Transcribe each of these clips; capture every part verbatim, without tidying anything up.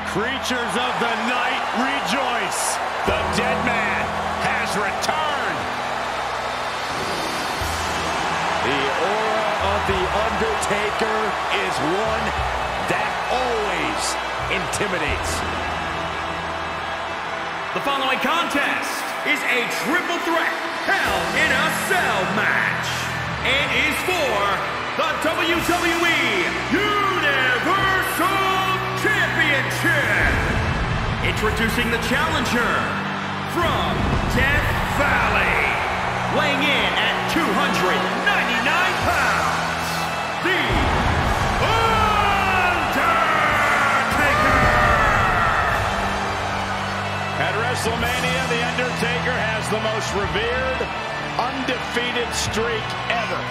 Creatures of the night, rejoice! The dead man has returned! The aura of the Undertaker is one that always intimidates. The following contest is a triple threat Hell in a Cell match and is for the W W E Universal Championship. Introducing the challenger from Death Valley, weighing in at two hundred ninety-nine pounds, the Undertaker. At WrestleMania, the Undertaker has the most revered, undefeated streak ever.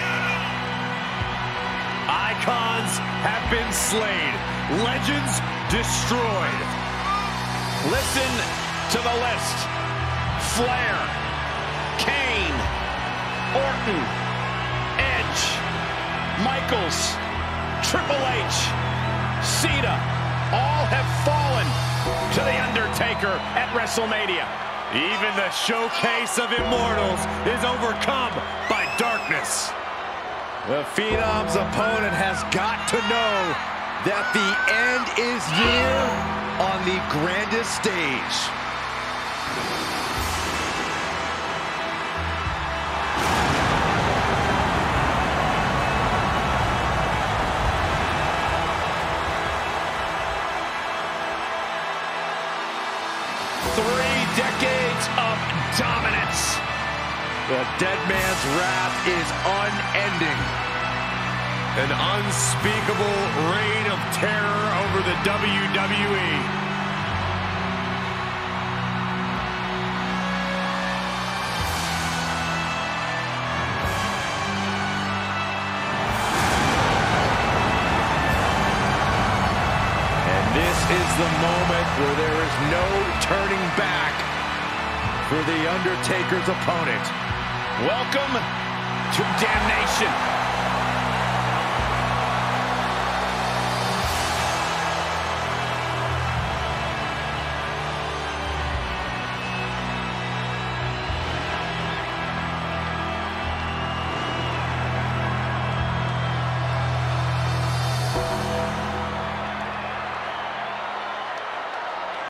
Icons have been slain, legends destroyed. Listen to the list: Flair, Kane, Orton, Edge, Michaels, Triple H, Cena, all have fallen to the Undertaker at WrestleMania. Even the showcase of immortals is overcome by darkness. The Phenom's opponent has got to know that the end is near on the grandest stage. Three decades of dominance. The dead man's wrath is unending. An unspeakable reign of terror over the W W E. And this is the moment where there is no turning back for the Undertaker's opponent. Welcome to Damnation.